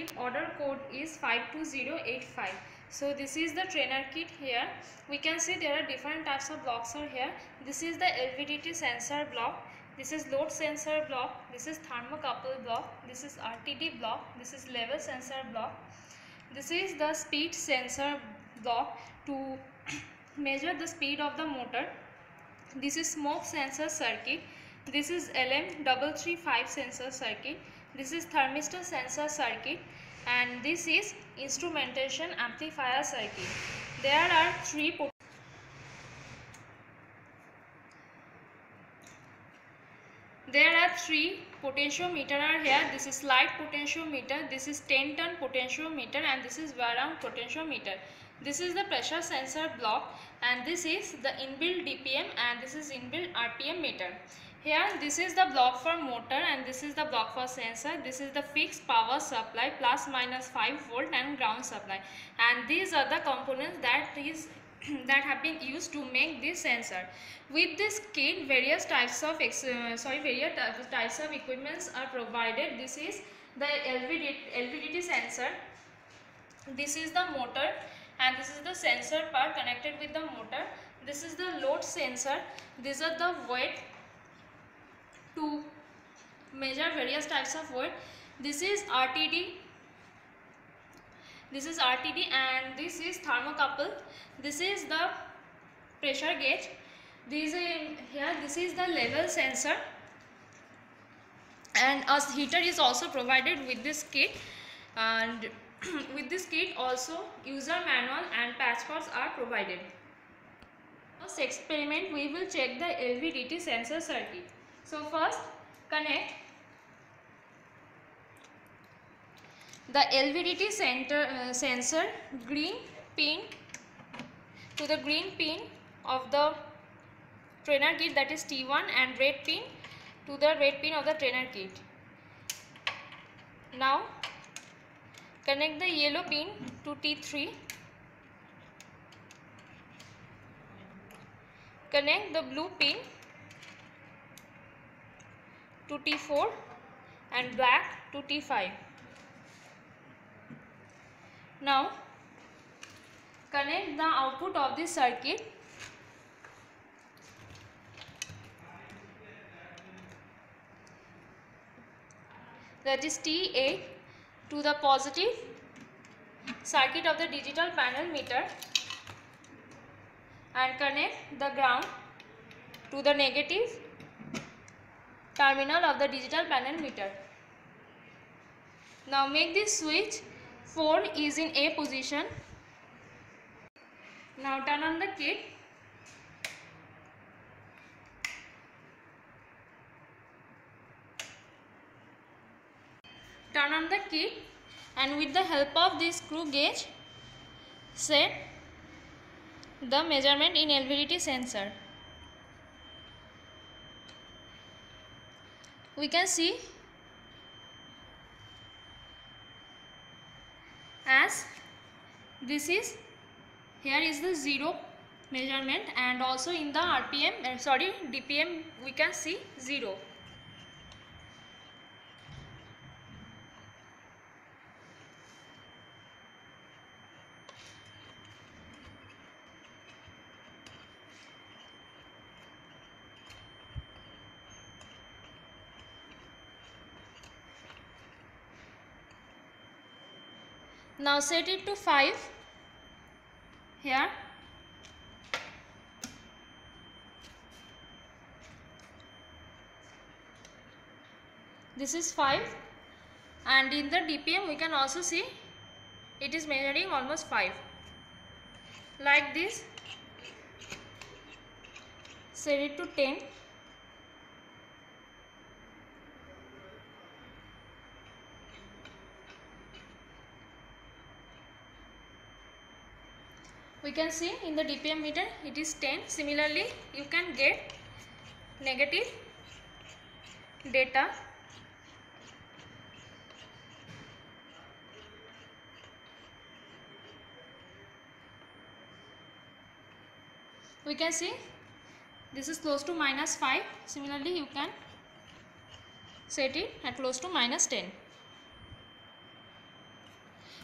kit order code is 52085. So this is the trainer kit. Here we can see there are different types of blocks are here. This is the LVDT sensor block, this is load sensor block, this is thermocouple block, this is RTD block, this is level sensor block, this is the speed sensor block to measure the speed of the motor, this is smoke sensor circuit, this is LM335 sensor circuit, this is thermistor sensor circuit, and this is instrumentation amplifier circuit. There are three potentiometer are here. This is light potentiometer, this is 10-ton potentiometer, and this is wear-round potentiometer. This is the pressure sensor block, and this is the inbuilt DPM, and this is inbuilt RPM meter. Here this is the block for motor, and this is the block for sensor. This is the fixed power supply plus minus 5 volt and ground supply, and these are the components that have been used to make this sensor. With this kit, various types of equipments are provided. This is the LVDT sensor, this is the motor, and this is the sensor part connected with the motor. This is the load sensor, these are the weight to measure various types of weight. This is RTD, and this is thermocouple. This is the pressure gauge. This is the level sensor, and a heater is also provided with this kit, and with this kit also user manual and patch cords are provided. First experiment, we will check the LVDT sensor circuit. So first connect the LVDT sensor green pin to the green pin of the trainer kit, that is T1, and red pin to the red pin of the trainer kit. Now connect the yellow pin to T3, connect the blue pin to T4 and black to T5. Now connect the output of this circuit that is T8 to the positive circuit of the digital panel meter, and connect the ground to the negative terminal of the digital panel meter. Now make this switch 4 is in A position. Now turn on the kit. Turn on the kit, and with the help of this screw gauge set the measurement in LVDT sensor. We can see as this is, here is the 0 measurement, and also in the DPM we can see 0. Now set it to 5 here. This is 5, and in the DPM we can also see it is measuring almost 5. Like this, set it to 10. We can see in the DPM meter it is 10. Similarly, you can get negative data we can see this is close to -5. Similarly, you can set it at close to -10.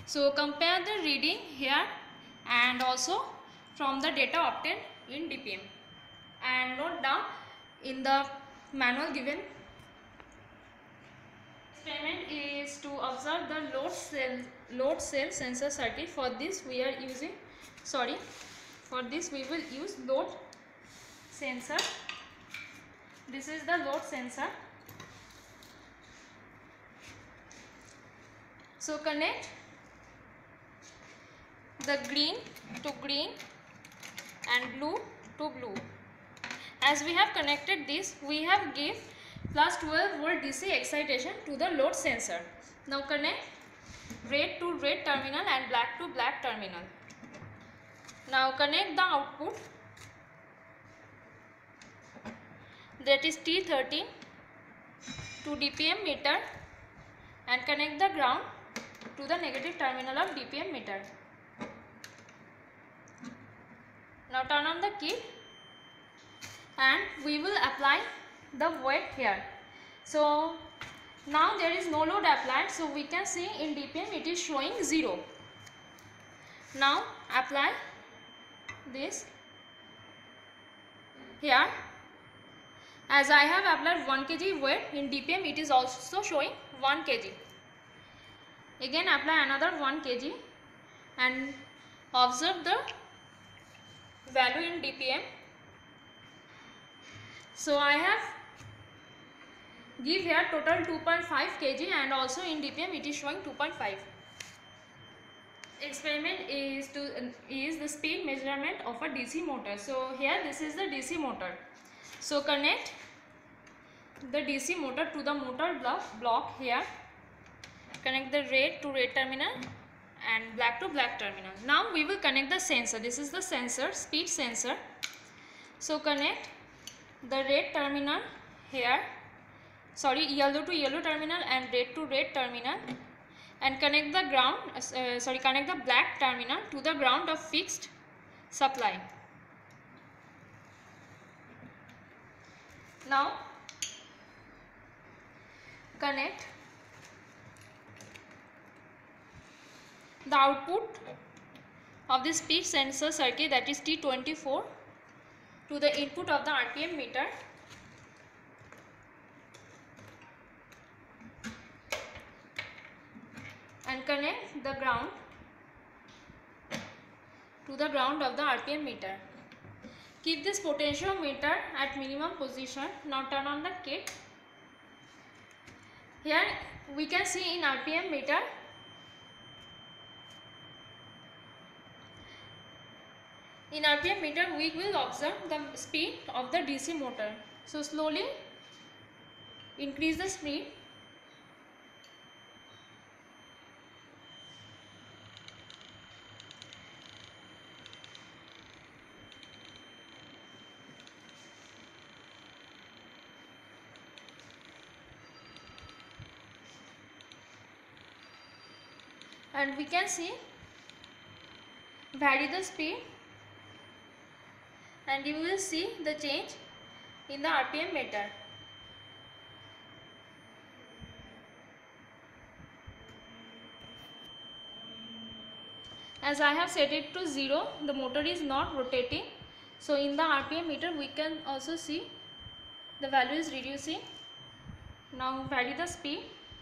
So compare the reading here and also from the data obtained in DPM, and note down in the manual given. Experiment is to observe the load cell sensor circuit. For this we are using, for this we will use load sensor. This is the load sensor. So connect the green to green and blue to blue. As we have connected this, we have give plus 12 volt DC excitation to the load sensor. Now connect red to red terminal and black to black terminal. Now connect the output, that is T13, to DPM meter and connect the ground to the negative terminal of DPM meter. Now turn on the key and we will apply the weight here. So now there is no load applied, so we can see in DPM it is showing 0. Now apply this here. As I have applied 1 kg weight, in DPM it is also showing 1 kg. Again apply another 1 kg and observe the value in DPM. So I have give here total 2.5 kg and also in DPM it is showing 2.5. Experiment is the speed measurement of a DC motor. So here this is the DC motor. So connect the DC motor to the motor block here. Connect the red to red terminal and black to black terminal. Now we will connect the sensor. This is the sensor, speed sensor. So connect the red terminal here, yellow to yellow terminal and red to red terminal, and connect the ground, connect the black terminal to the ground of fixed supply. Now connect the output of the speed sensor circuit, that is T24, to the input of the RPM meter. And connect the ground to the ground of the RPM meter. Keep this potentiometer at minimum position. Now turn on the kit. Here we can see in RPM meter we will observe the speed of the DC motor. So slowly increase the speed. And we can see vary the speed and you will see the change in the RPM meter. As I have set it to 0, the motor is not rotating. So in the RPM meter we can also see the value is reducing. Now vary the speed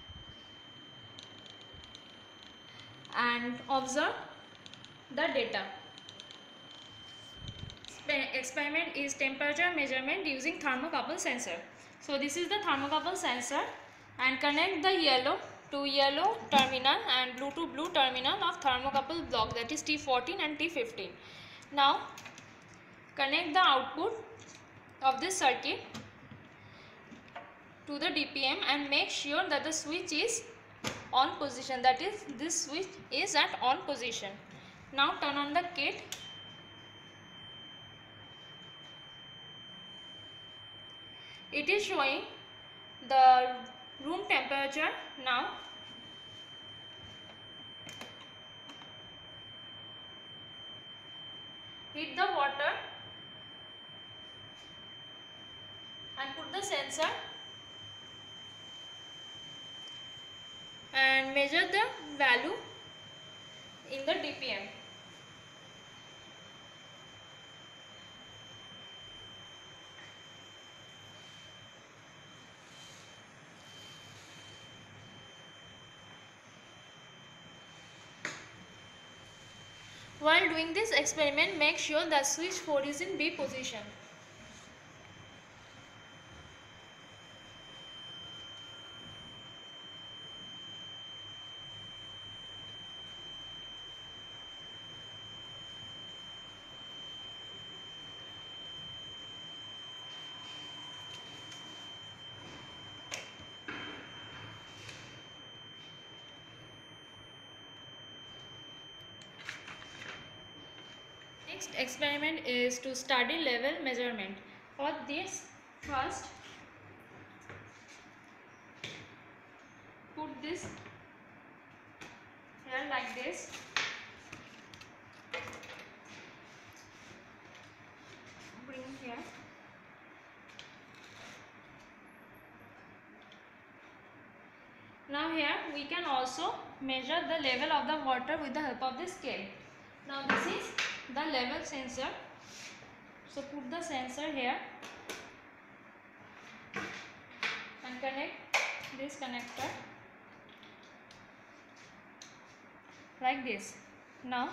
and observe the data. Experiment is temperature measurement using thermocouple sensor. So this is the thermocouple sensor, and connect the yellow to yellow terminal and blue to blue terminal of thermocouple block, that is T14 and T15. Now connect the output of this circuit to the DPM and make sure that the switch is on position, that is this switch is at on position. Now turn on the kit. It is showing the room temperature now. Heat the water and put the sensor and measure the value in the DPM. While doing this experiment, make sure that switch 4 is in B position. Next experiment is to study level measurement. For this, first put this here like this. Bring here. Now here we can also measure the level of the water with the help of the scale. Now this is the level sensor. So put the sensor here and connect this connector like this. Now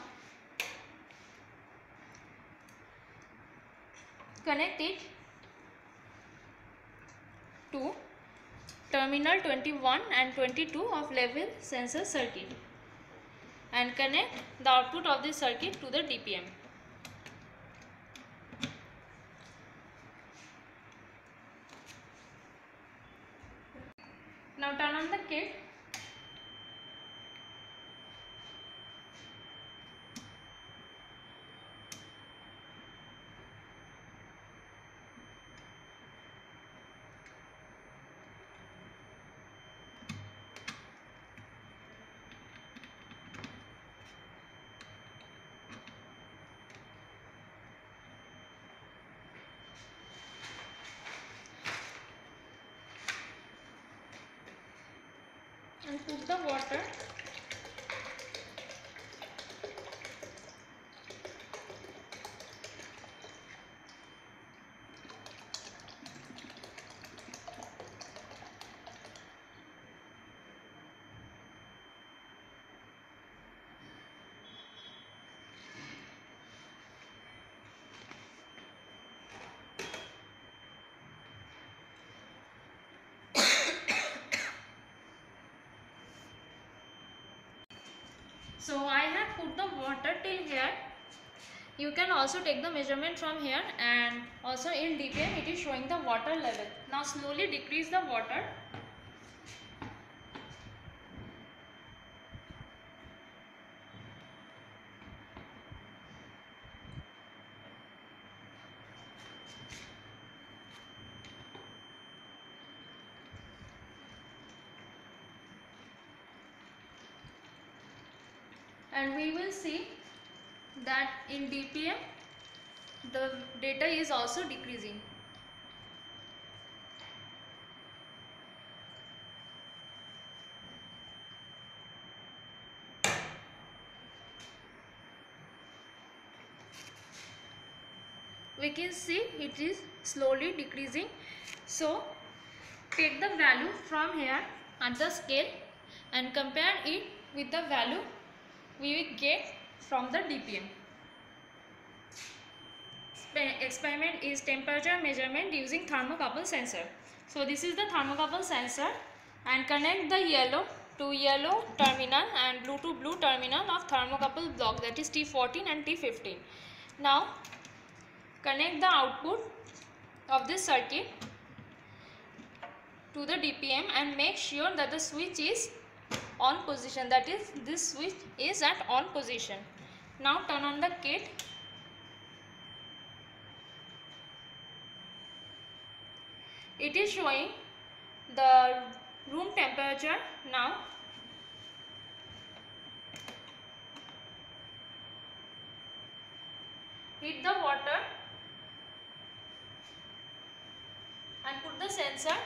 connect it to terminal 21 and 22 of level sensor circuit and connect the output of this circuit to the DPM. Now turn on the kit. And put the water. So I have put the water till here. You can also take the measurement from here, and also in DPM it is showing the water level. Now slowly decrease the water. And we will see that in DPM the data is also decreasing. We can see it is slowly decreasing. So take the value from here at the scale and compare it with the value we will get from the DPM. Experiment is temperature measurement using thermocouple sensor. So this is the thermocouple sensor, and connect the yellow to yellow terminal and blue to blue terminal of thermocouple block, that is T14 and T15. Now connect the output of this circuit to the DPM and make sure that the switch is on position, that is this switch is at on position. Now turn on the kit. It is showing the room temperature now. Heat the water and put the sensor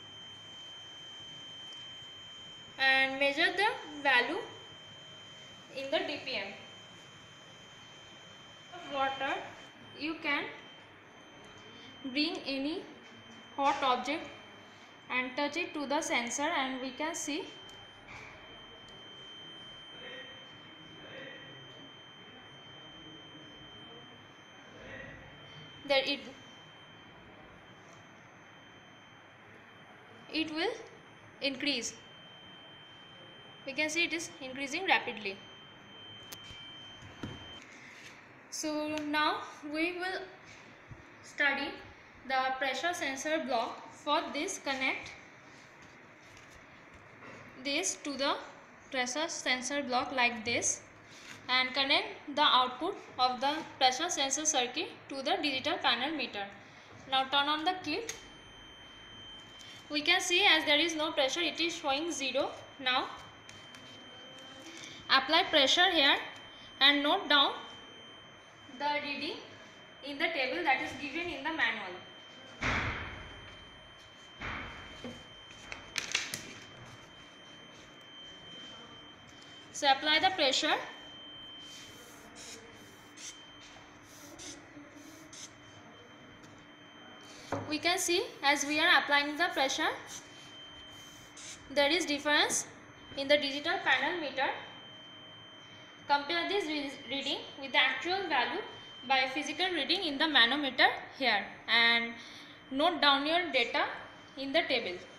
and measure the value in the DPM. Water, you can bring any hot object and touch it to the sensor, and we can see that it will increase. We can see it is increasing rapidly. So now we will study the pressure sensor block. For this, connect this to the pressure sensor block like this, and connect the output of the pressure sensor circuit to the digital panel meter. Now turn on the kit. We can see as there is no pressure, it is showing 0. Now apply pressure here and note down the reading in the table that is given in the manual. So apply the pressure. We can see as we are applying the pressure, there is difference in the digital panel meter. Compare this reading with the actual value by physical reading in the manometer here, and note down your data in the table.